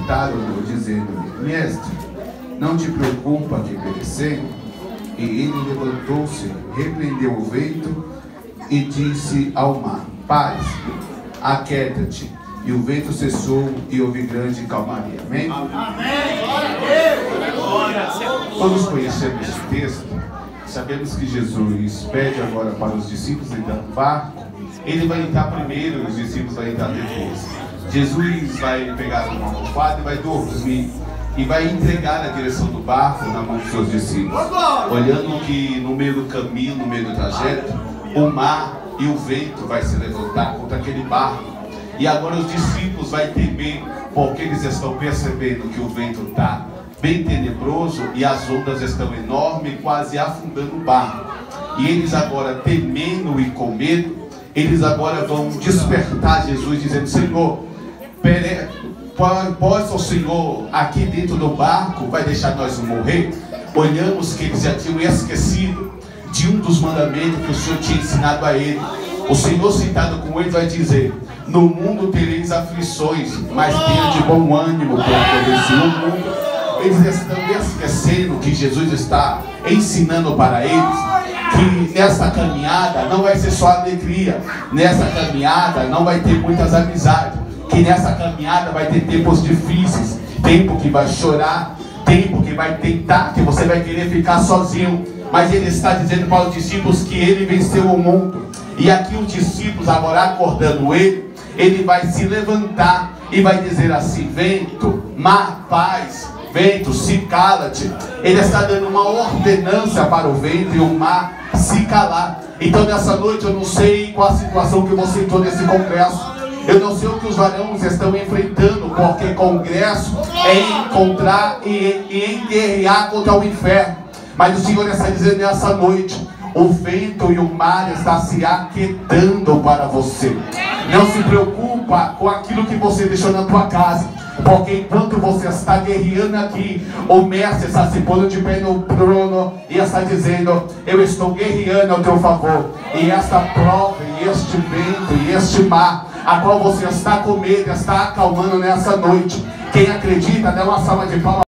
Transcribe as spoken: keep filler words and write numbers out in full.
despertaram-no, dizendo-lhe: Mestre, não te preocupa que perecemos? E ele levantou-se, repreendeu o vento e disse ao mar: Paz, aquieta-te. E o vento cessou e houve grande calmaria. Amém? Amém. Glória a Deus. Todos conhecemos esse texto. Sabemos que Jesus pede agora para os discípulos entrar no barco. Ele vai entrar primeiro e os discípulos vão entrar depois. Jesus vai pegar uma almofada e vai dormir. E vai entregar a direção do barco na mão dos seus discípulos. Olhando que no meio do caminho, no meio do trajeto, o mar e o vento vai se levantar contra aquele barco. E agora os discípulos vão temer, porque eles estão percebendo que o vento está bem tenebroso e as ondas estão enormes, quase afundando o barco. E eles agora, temendo e com medo, eles agora vão despertar Jesus, dizendo: Senhor, pere... possa o Senhor aqui dentro do barco, vai deixar nós morrer? Olhamos que eles já tinham esquecido de um dos mandamentos que o Senhor tinha ensinado a ele. O Senhor, sentado com ele, vai dizer: no mundo tereis aflições, mas tenha de bom ânimo, porque eu venci o mundo. Eles estão esquecendo que Jesus está ensinando para eles que nessa caminhada não vai ser só alegria, nessa caminhada não vai ter muitas amizades, que nessa caminhada vai ter tempos difíceis, tempo que vai chorar, tempo que vai tentar, que você vai querer ficar sozinho. Mas ele está dizendo para os discípulos que ele venceu o mundo. E aqui os discípulos, agora acordando ele, ele vai se levantar e vai dizer assim: vento, mar, paz, vento, se cala-te. Ele está dando uma ordenança para o vento e o mar se calar. Então nessa noite eu não sei qual a situação que você entrou nesse congresso. Eu não sei o que os varões estão enfrentando, porque congresso é encontrar e, e enguerrear contra o inferno. Mas o Senhor está dizendo nessa noite: o vento e o mar está se aquietando para você. Não se preocupa com aquilo que você deixou na tua casa, porque enquanto você está guerreando aqui, o mestre está se pondo de pé no trono e está dizendo: eu estou guerreando ao teu favor. E esta prova, e este vento, e este mar, a qual você está com medo, está acalmando nessa noite. Quem acredita, dá uma salva de palmas.